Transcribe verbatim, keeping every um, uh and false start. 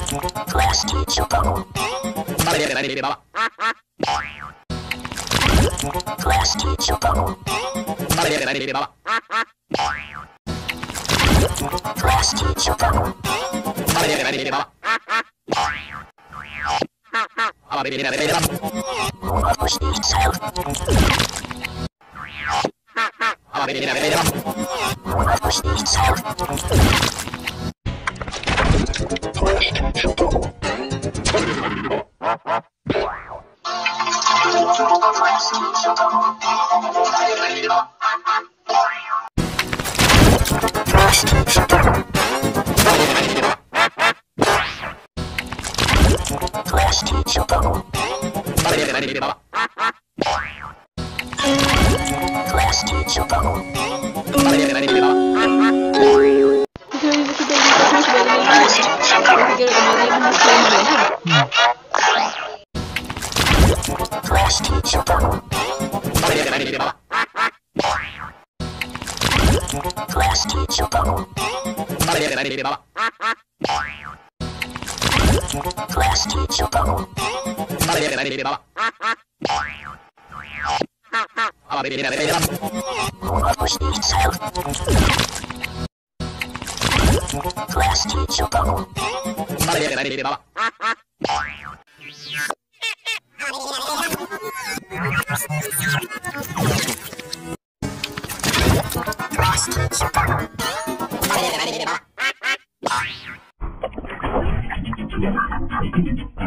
Class teacher bubble. Class teacher bubble. Class teacher bubble. More push needs help. More push needs help. Class teacher bubble. Class teacher bubble. Class teacher bubble. Class teacher bubble. Class teacher bubble. Class teacher bubble. Class teacher bubble. Class teacher bubble. More push needs help. Class teacher bubble. Class teacher bubble.